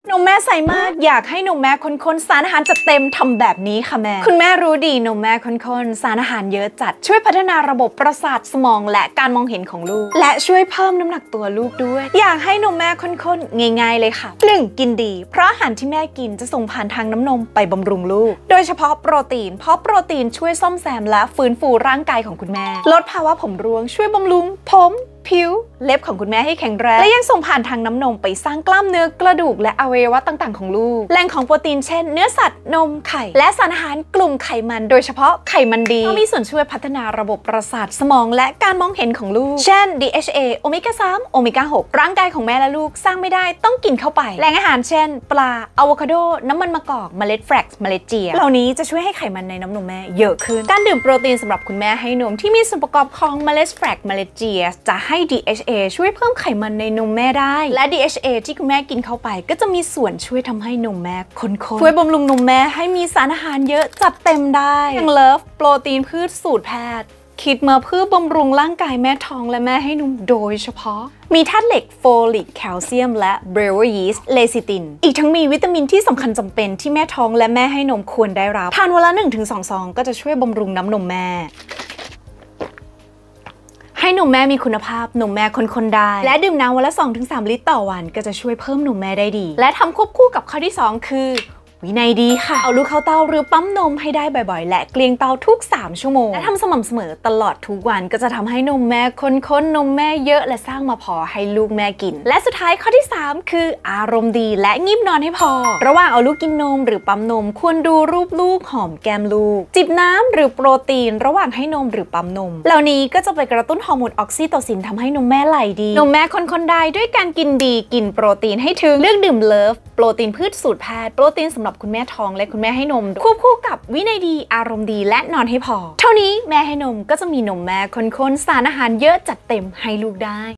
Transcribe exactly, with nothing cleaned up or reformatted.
นมแม่ใสมากอยากให้นมแม่ข้นๆสารอาหารจัดเต็มทำแบบนี้ค่ะแม่คุณแม่รู้ดีนมแม่ข้นๆสารอาหารเยอะจัดช่วยพัฒนาระบบประสาทสมองและการมองเห็นของลูกและช่วยเพิ่มน้ำหนักตัวลูกด้วยอยากให้นมแม่ข้นๆง่ายๆเลยค่ะ หนึ่ง กินดีเพราะอาหารที่แม่กินจะส่งผ่านทางน้ำนมไปบำรุงลูกโดยเฉพาะโปรตีนเพราะโปรตีนช่วยซ่อมแซมและฟื้นฟูร่างกายของคุณแม่ลดภาวะผมร่วงช่วยบำรุงผมผิวเล็บของคุณแม่ให้แข็งแรงและยังส่งผ่านทางน้ำนมไปสร้างกล้ามเนื้อกระดูกและอวัยวะต่างๆของลูกแหล่งของโปรตีนเช่นเนื้อสัตว์นมไข่และสารอาหารกลุ่มไขมันโดยเฉพาะไขมันดีมีส่วนช่วยพัฒนาระบบประสาทสมองและการมองเห็นของลูกเช่น ดี เอช เอ โอเมก้า สาม โอเมก้า หก ร่างกายของแม่และลูกสร้างไม่ได้ต้องกินเข้าไปแหล่งอาหารเช่นปลาอะโวคาโดน้ำมันมะกอกเมล็ดแฟลกซ์เมล็ดเจียเหล่านี้จะช่วยให้ไขมันในน้ำนมแม่เยอะขึ้นการดื่มโปรตีนสำหรับคุณแม่ให้นมที่มีส่วนประกอบของเมล็ดแฟลกซ์เมล็ดเจียจะให้ ดี เอช เอ ช่วยเพิ่มไขมันในนมแม่ได้และ ดี เอช เอ ที่คุณแม่กินเข้าไปก็จะมีส่วนช่วยทำให้นมแม่ข้นๆช่วยบำรุงนมแม่ให้มีสารอาหารเยอะจัดเต็มได้อย่างเลิฟโปรตีนพืชสูตรแพทย์คิดมาเพื่อบำรุงร่างกายแม่ท้องและแม่ให้นมโดยเฉพาะมีธาตุเหล็กโฟลิกแคลเซียมและเบรเวอร์ยีสต์เลซิตินอีกทั้งมีวิตามินที่สำคัญจำเป็นที่แม่ท้องและแม่ให้นมควรได้รับทานวันละ หนึ่งถึงสอง ซองก็จะช่วยบำรุงน้ำนมแม่ให้นมแม่มีคุณภาพนมแม่คนๆได้และดื่มน้ำวันละ สองถึงสาม ลิตรต่อวันก็จะช่วยเพิ่มนมแม่ได้ดีและทำควบคู่กับข้อที่สองคือวินัยดีค่ะเอาลูกเข้าเต้าหรือปั๊มนมให้ได้บ่อยๆและเกลียงเต้าทุกสามชั่วโมงและทำสม่ำเสมอตลอดทุกวันก็จะทำให้นมแม่ข้นๆนมแม่เยอะและสร้างมาพอให้ลูกแม่กินและสุดท้ายข้อที่สามคืออารมณ์ดีและงีบนอนให้พอระหว่างเอาลูกกินนมหรือปั๊มนมควรดูรูปลูกหอมแก้มลูกจิบน้ำหรือโปรตีนระหว่างให้นมหรือปั๊มนมเหล่านี้ก็จะไปกระตุ้นฮอร์โมนออกซิโตซินทำให้นมแม่ไหลดีนมแม่ข้นๆได้ด้วยการกินดีกินโปรตีนให้ถึงเลือกดื่มเลิฟโปรตีนพืชสูตรแพทย์โปรตีนสำหรับคุณแม่ท้องและคุณแม่ให้นมควบคู่กับวินัยดีอารมณ์ดีและนอนให้พอเท่านี้แม่ให้นมก็จะมีนมแม่ข้นๆสารอาหารเยอะจัดเต็มให้ลูกได้